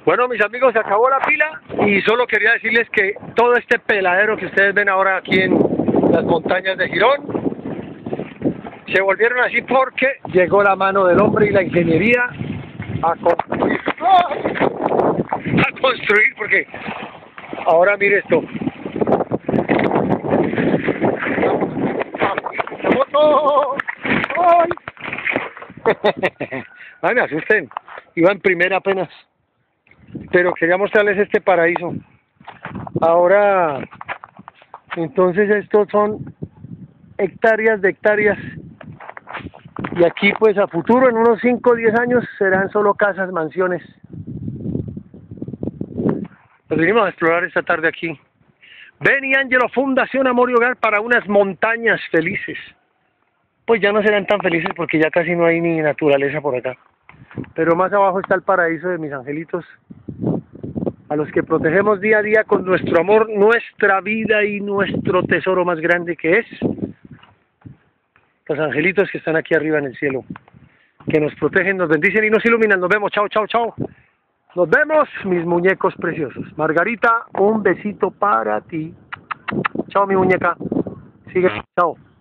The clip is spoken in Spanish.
Bueno, mis amigos, se acabó la pila y solo quería decirles que todo este peladero que ustedes ven ahora aquí en las montañas de Girón se volvieron así porque llegó la mano del hombre y la ingeniería a construir. A construir, porque ahora mire esto. ¡La moto! ¡Ay! Ay, me asusten. Iba en primera apenas. Pero quería mostrarles este paraíso. Ahora, entonces estos son hectáreas de hectáreas. Y aquí pues a futuro, en unos 5 o 10 años, serán solo casas, mansiones. Nos vinimos a explorar esta tarde aquí. Beni Angelo, Fundación Amor y Hogar para unas montañas felices. Pues ya no serán tan felices porque ya casi no hay ni naturaleza por acá. Pero más abajo está el paraíso de mis angelitos, a los que protegemos día a día con nuestro amor, nuestra vida y nuestro tesoro más grande, que es los angelitos que están aquí arriba en el cielo, que nos protegen, nos bendicen y nos iluminan. Nos vemos, chao, chao, chao. Nos vemos, mis muñecos preciosos. Margarita, un besito para ti. Chao, mi muñeca. Sigue, chao.